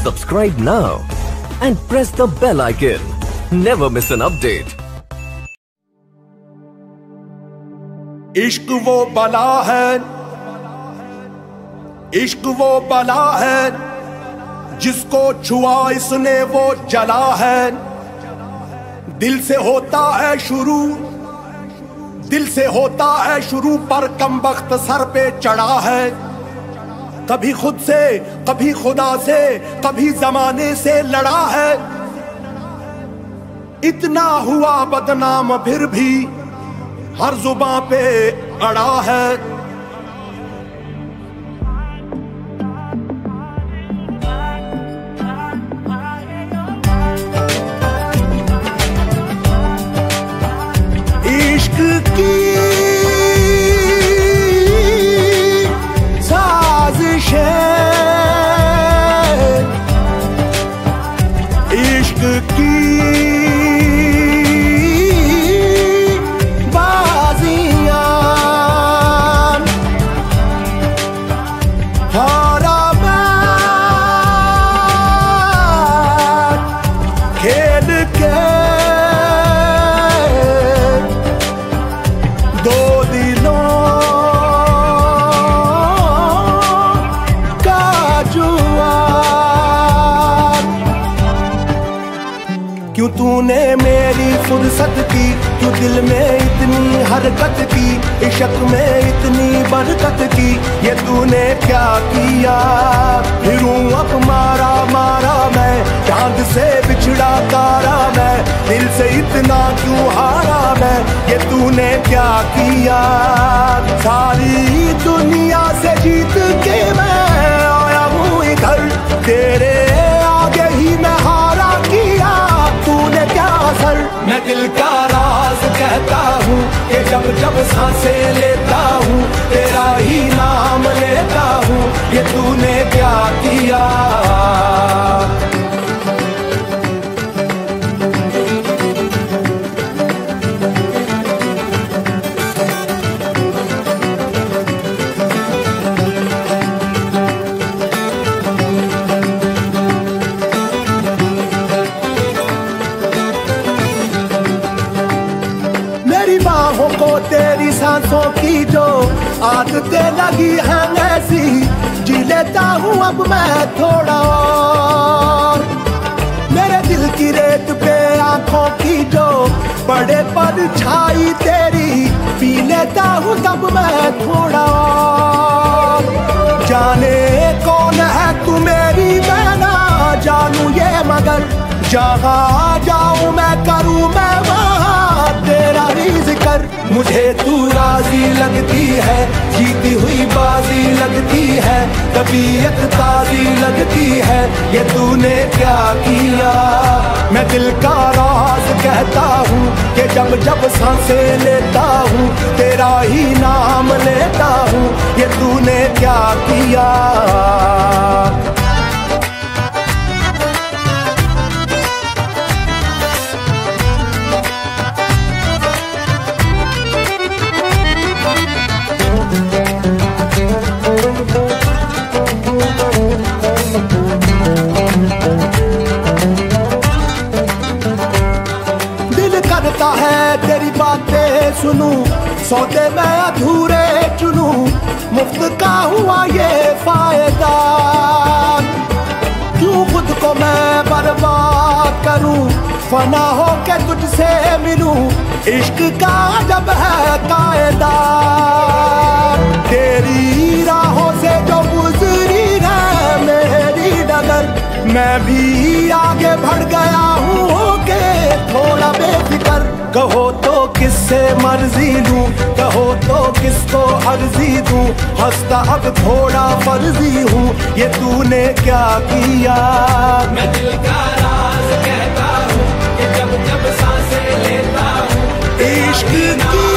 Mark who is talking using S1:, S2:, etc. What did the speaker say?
S1: Subscribe now and press the bell icon. Never miss an update.
S2: इश्क वो बला है, इश्क वो बला है, जिसको छुआ इसने वो जला है। दिल से होता है शुरू, दिल से होता है शुरू, पर कमबख्त सर पे चढ़ा है। कभी खुद से, कभी खुदा से, कभी जमाने से लड़ा है। इतना हुआ बदनाम फिर भी हर जुबां पे अड़ा है। इश्क की साजिशें, इश्क की क्यों तूने मेरी फुर्सत की, क्यों दिल में इतनी हरकत की, इश्क में इतनी बरकत की, ये तूने क्या किया। फिरूं अब मारा मारा मैं, चांद से बिछड़ा तारा मैं, दिल से इतना क्यों हारा मैं, ये तूने क्या किया। सारी दुनिया से जीत के मैं आया हूँ इधर, तेरे आगे ही मैं हारा किया, तूने क्या असर। मैं दिल का राज कहता हूँ कि जब जब सांसें लेता हूँ, तेरा ही नाम लेता हूँ, ये तूने क्या किया। को तेरी सांसों की जो आदतें लगी हैं ऐसी, जी लेता हूँ अब मैं थोड़ा और। मेरे दिल की रेत पे आंखों की जो बड़े परछाई तेरी, पी लेता हूँ तब मैं थोड़ा और। जाने कौन है तू मेरी, मैं ना जानू ये, मगर जहाँ जाऊँ मैं करूँ मैं वहाँ तेरा ही जिक्र। मुझे तू राजी लगती है, जीती हुई बाजी लगती है, तबीयत ताजी लगती है, ये तूने क्या किया। मैं दिल का राज कहता हूँ कि जब जब सांसें लेता हूँ, तेरा ही नाम लेता हूँ, ये तूने क्या किया। तेरी बातें सुनूं, सौदे मैं अधूरे चुनूं, मुफ्त का हुआ ये फायदा। क्यों खुद को मैं बर्बाद करूं, फना हो के तुझसे मिलूं, इश्क का जब है कायदा। तेरी राहों से जो गुजरी है मेरी डगर, मैं भी आगे बढ़ गया हूँ के थोड़ा बेफिक्र। कहो तो किससे मर्जी लूं, कहो तो किसको अर्जी दूं, हंसता अब थोड़ा फर्जी हूँ, ये तूने क्या किया। मैं दिल का राज कहता हूँ कि जब जब सांसें लेता हूँ, इश्क की